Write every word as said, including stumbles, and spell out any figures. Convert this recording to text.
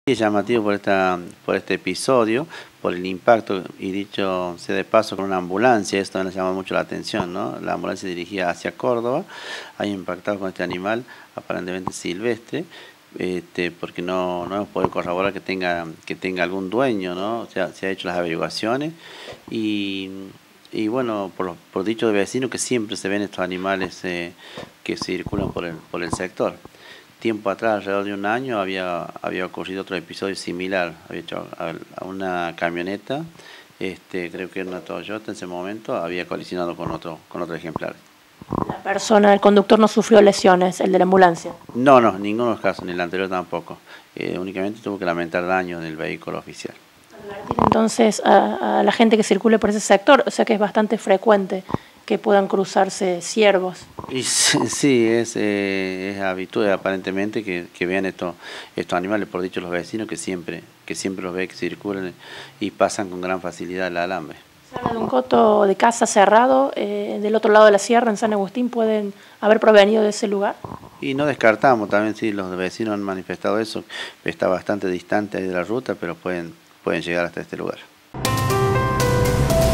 Es llamativo por, esta, por este episodio, por el impacto, y dicho sea de paso, con una ambulancia. Esto nos llama mucho la atención, ¿no? La ambulancia dirigía hacia Córdoba, ha impactado con este animal aparentemente silvestre, este, porque no, no hemos podido corroborar que tenga, que tenga algún dueño, ¿no? O sea, se ha hecho las averiguaciones y, y bueno, por, por dicho de vecinos, que siempre se ven estos animales eh, que circulan por el, por el sector. Tiempo atrás, alrededor de un año, había, había ocurrido otro episodio similar. Había hecho a, a una camioneta, este, creo que era una Toyota en ese momento, había colisionado con otro, con otro ejemplar. La persona, el conductor no sufrió lesiones, el de la ambulancia. No, no, ninguno de los casos, ni el anterior tampoco. Eh, únicamente tuvo que lamentar daños en el vehículo oficial. Advertir entonces a, a la gente que circule por ese sector, o sea que es bastante frecuente que puedan cruzarse ciervos. Y sí, es, eh, es habitual aparentemente que, que vean estos estos animales, por dicho los vecinos, que siempre que siempre los ve que circulan y pasan con gran facilidad el alambre. Se habla de un coto de casa cerrado, eh, del otro lado de la sierra, en San Agustín, ¿pueden haber provenido de ese lugar? Y no descartamos, también sí, los vecinos han manifestado eso, está bastante distante de la ruta, pero pueden, pueden llegar hasta este lugar.